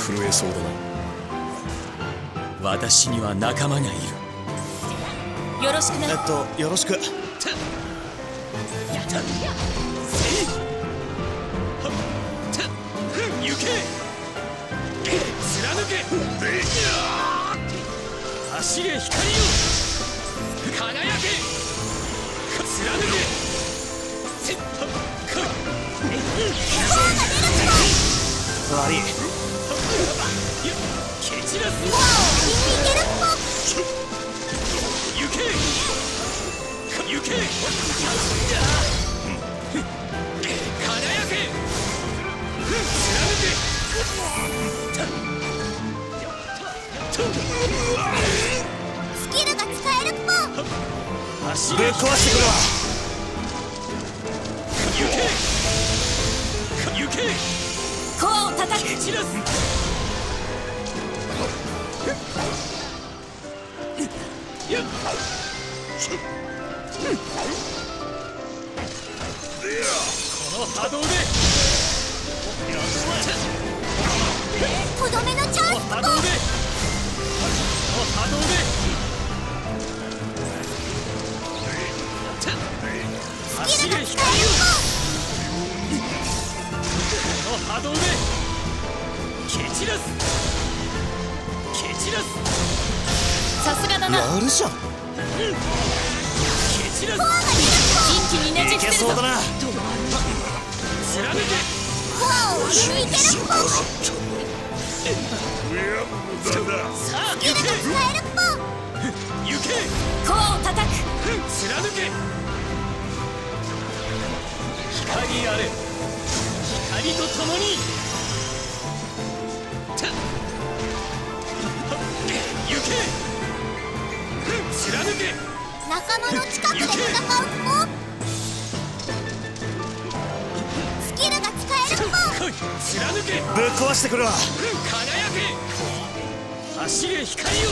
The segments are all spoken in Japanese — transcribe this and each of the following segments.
震えそうだな。 私には仲間がいる。 よろしくな。 よろしく。 やった。行け。貫け。走れ光よ。輝け。貫け。 悪い。 蹴散らす。行け。行け。輝け。貫け。 スキルが使えるっぽ。 走れ。 ぶっ壊してくるわ。 行け。行け。 コアを叩く。 蹴散らす。やっ。この波動で。 とどめのチャンスっぽ。 波動で。波動で。走れ光よ。この波動で。蹴散らす。蹴散らす。 さすがだな。 やるじゃん。 蹴散らす。 一気にねじいけ伏せるぞ。 そうだな。 貫け。 コアを上に行けるっぽ。 さあ行け。 使えるっぽ。 行け。 コアを叩く。 貫け。光あれ。光と共に。行け。貫け。 仲間の近くで戦うっぽ。スキルが使えるっぽ。 来い。貫け。 ぶっ壊してくるわ。 輝け。走れ光よ。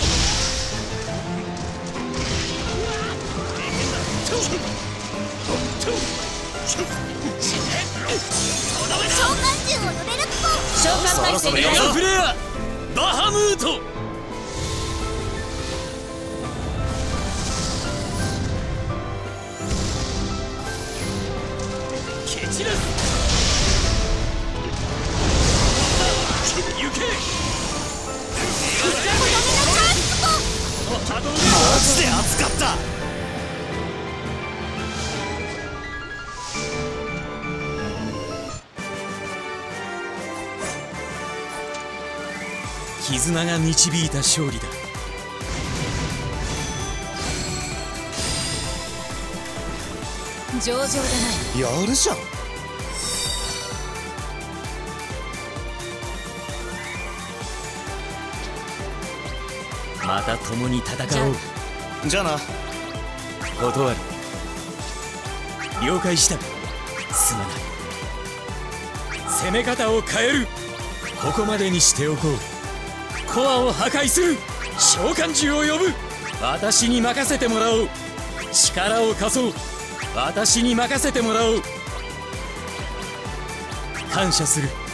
召喚獣を乗れるっぽ。召喚体制メガフレアバハムート。蹴散らす。行け。この波動で。 マジで熱かった。 絆が導いた勝利だ。 上々だな。 やるじゃん。 また共に戦おう。 じゃあな。 断る。了解した。すまない。攻め方を変える。ここまでにしておこう。コアを破壊する。召喚獣を呼ぶ。私に任せてもらおう。力を貸そう。私に任せてもらおう。感謝する。